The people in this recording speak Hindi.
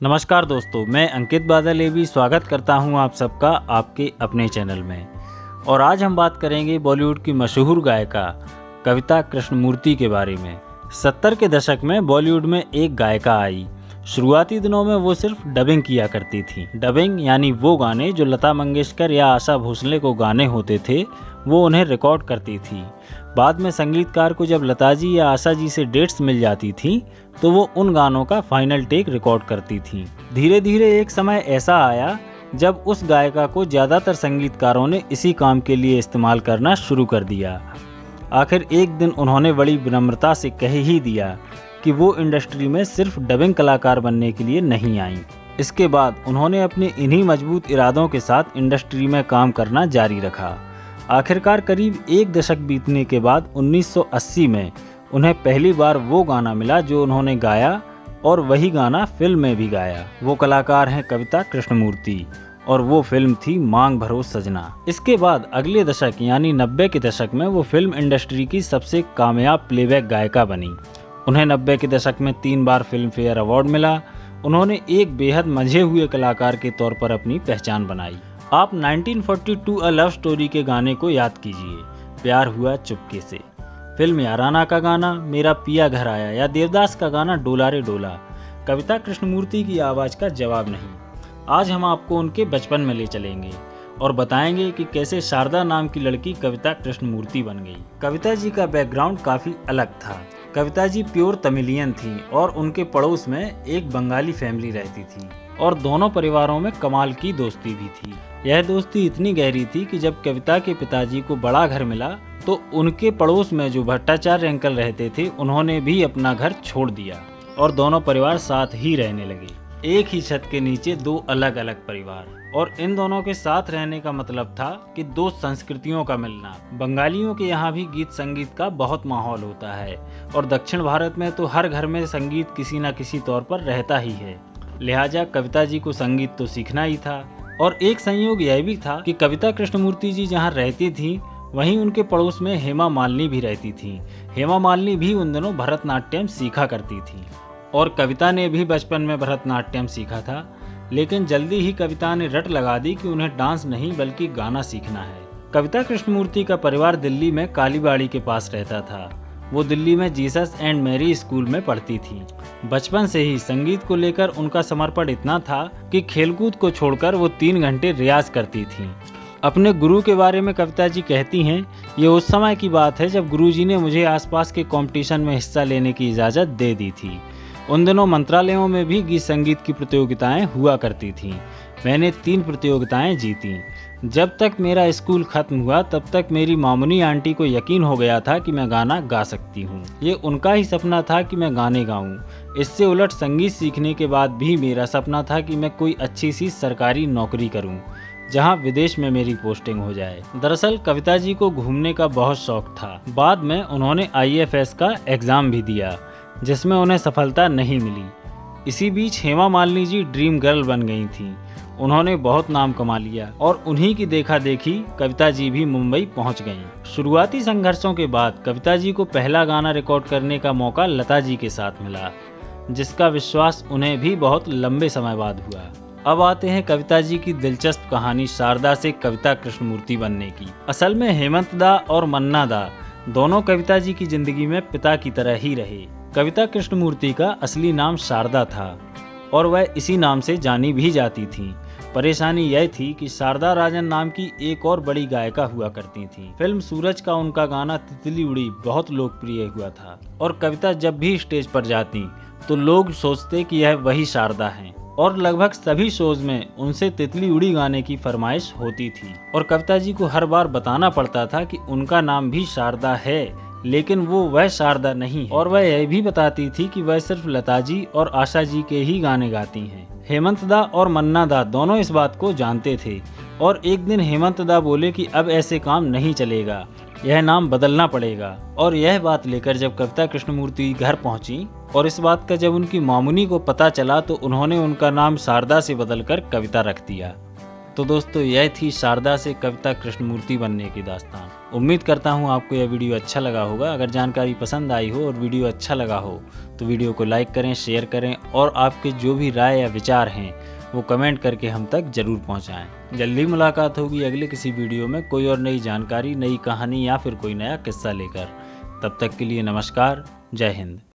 नमस्कार दोस्तों, मैं अंकित बादल भी स्वागत करता हूं आप सबका आपके अपने चैनल में। और आज हम बात करेंगे बॉलीवुड की मशहूर गायिका कविता कृष्णमूर्ति के बारे में। 70 के दशक में बॉलीवुड में एक गायिका आई। शुरुआती दिनों में वो सिर्फ डबिंग किया करती थी। डबिंग यानी वो गाने जो लता मंगेशकर या आशा भोसले को गाने होते थे, वो उन्हें रिकॉर्ड करती थी। बाद में संगीतकार को जब लता जी या आशा जी से डेट्स मिल जाती थी तो वो उन गानों का फाइनल टेक रिकॉर्ड करती थी। धीरे धीरे एक समय ऐसा आया जब उस गायिका को ज़्यादातर संगीतकारों ने इसी काम के लिए इस्तेमाल करना शुरू कर दिया। आखिर एक दिन उन्होंने बड़ी विनम्रता से कह ही दिया कि वो इंडस्ट्री में सिर्फ डबिंग कलाकार बनने के लिए नहीं आईं। इसके बाद उन्होंने अपने इन्हीं मजबूत इरादों के साथ इंडस्ट्री में काम करना जारी रखा। आखिरकार करीब एक दशक बीतने के बाद 1980 में उन्हें पहली बार वो गाना मिला जो उन्होंने गाया, और वही गाना फिल्म में भी गाया। वो कलाकार हैं कविता कृष्णमूर्ति, और वो फिल्म थी मांग भरो सजना। इसके बाद अगले दशक यानी 90 के दशक में वो फिल्म इंडस्ट्री की सबसे कामयाब प्लेबैक गायिका बनी। उन्हें 90 के दशक में 3 बार फिल्म फेयर अवार्ड मिला। उन्होंने एक बेहद मंझे हुए कलाकार के तौर पर अपनी पहचान बनाई। आप 1942 अ लव स्टोरी के गाने को याद कीजिए, प्यार हुआ चुपके से। फिल्म याराना का गाना मेरा पिया घर आया या देवदास का गाना डोला रे डोला कविता कृष्णमूर्ति की आवाज़ का जवाब नहीं। आज हम आपको उनके बचपन में ले चलेंगे और बताएंगे कि कैसे शारदा नाम की लड़की कविता कृष्णमूर्ति बन गई। कविता जी का बैकग्राउंड काफ़ी अलग था। कविता जी प्योर तमिलियन थी और उनके पड़ोस में एक बंगाली फैमिली रहती थी, और दोनों परिवारों में कमाल की दोस्ती भी थी। यह दोस्ती इतनी गहरी थी कि जब कविता के पिताजी को बड़ा घर मिला तो उनके पड़ोस में जो भट्टाचार्य अंकल रहते थे उन्होंने भी अपना घर छोड़ दिया और दोनों परिवार साथ ही रहने लगे। एक ही छत के नीचे 2 अलग अलग परिवार, और इन दोनों के साथ रहने का मतलब था कि 2 संस्कृतियों का मिलना। बंगालियों के यहाँ भी गीत संगीत का बहुत माहौल होता है, और दक्षिण भारत में तो हर घर में संगीत किसी न किसी तौर पर रहता ही है। लिहाजा कविता जी को संगीत तो सीखना ही था। और एक संयोग यह भी था कि कविता कृष्णमूर्ति जी जहाँ रहती थी वहीं उनके पड़ोस में हेमा मालिनी भी रहती थी। हेमा मालिनी भी उन दिनों भरतनाट्यम सीखा करती थी, और कविता ने भी बचपन में भरतनाट्यम सीखा था। लेकिन जल्दी ही कविता ने रट लगा दी कि उन्हें डांस नहीं बल्कि गाना सीखना है। कविता कृष्णमूर्ति का परिवार दिल्ली में कालीबाड़ी के पास रहता था। वो दिल्ली में जीसस एंड मैरी स्कूल में पढ़ती थी। बचपन से ही संगीत को लेकर उनका समर्पण इतना था कि खेलकूद को छोड़कर वो 3 घंटे रियाज करती थी। अपने गुरु के बारे में कविता जी कहती हैं, ये उस समय की बात है जब गुरुजी ने मुझे आसपास के कंपटीशन में हिस्सा लेने की इजाज़त दे दी थी। उन दिनों मंत्रालयों में भी गीत संगीत की प्रतियोगिताएं हुआ करती थीं। मैंने 3 प्रतियोगिताएं जीतीं। जब तक मेरा स्कूल खत्म हुआ तब तक मेरी मामूनी आंटी को यकीन हो गया था कि मैं गाना गा सकती हूँ। ये उनका ही सपना था कि मैं गाने गाऊँ। इससे उलट संगीत सीखने के बाद भी मेरा सपना था कि मैं कोई अच्छी सी सरकारी नौकरी करूँ जहाँ विदेश में मेरी पोस्टिंग हो जाए। दरअसल कविता जी को घूमने का बहुत शौक था। बाद में उन्होंने IAFS का एग्ज़ाम भी दिया जिसमें उन्हें सफलता नहीं मिली। इसी बीच हेमा मालिनी जी ड्रीम गर्ल बन गई थीं। उन्होंने बहुत नाम कमा लिया और उन्हीं की देखा देखी कविता जी भी मुंबई पहुंच गईं। शुरुआती संघर्षों के बाद कविता जी को पहला गाना रिकॉर्ड करने का मौका लता जी के साथ मिला, जिसका विश्वास उन्हें भी बहुत लंबे समय बाद हुआ। अब आते हैं कविता जी की दिलचस्प कहानी शारदा से कविता कृष्णमूर्ति बनने की। असल में हेमंत दा और मन्ना दा दोनों कविता जी की जिंदगी में पिता की तरह ही रहे। कविता कृष्णमूर्ति का असली नाम शारदा था और वह इसी नाम से जानी भी जाती थी। परेशानी यह थी कि शारदा राजन नाम की एक और बड़ी गायिका हुआ करती थी। फिल्म सूरज का उनका गाना तितली उड़ी बहुत लोकप्रिय हुआ था, और कविता जब भी स्टेज पर जाती तो लोग सोचते कि यह वही शारदा हैं, और लगभग सभी शोज में उनसे तितली उड़ी गाने की फरमाइश होती थी। और कविता जी को हर बार बताना पड़ता था कि उनका नाम भी शारदा है, लेकिन वो वह शारदा नहीं है। और वह यह भी बताती थी कि वह सिर्फ लता जी और आशा जी के ही गाने गाती हैं। हेमंत दा और मन्ना दा दोनों इस बात को जानते थे, और एक दिन हेमंत दा बोले कि अब ऐसे काम नहीं चलेगा, यह नाम बदलना पड़ेगा। और यह बात लेकर जब कविता कृष्णमूर्ति घर पहुंची और इस बात का जब उनकी मामुनी को पता चला तो उन्होंने उनका नाम शारदा से बदलकर कविता रख दिया। तो दोस्तों यह थी शारदा से कविता कृष्णमूर्ति बनने की दास्तान। उम्मीद करता हूँ आपको यह वीडियो अच्छा लगा होगा। अगर जानकारी पसंद आई हो और वीडियो अच्छा लगा हो तो वीडियो को लाइक करें, शेयर करें और आपके जो भी राय या विचार हैं वो कमेंट करके हम तक ज़रूर पहुँचाएँ। जल्दी मुलाकात होगी अगले किसी वीडियो में कोई और नई जानकारी, नई कहानी या फिर कोई नया किस्सा लेकर। तब तक के लिए नमस्कार, जय हिंद।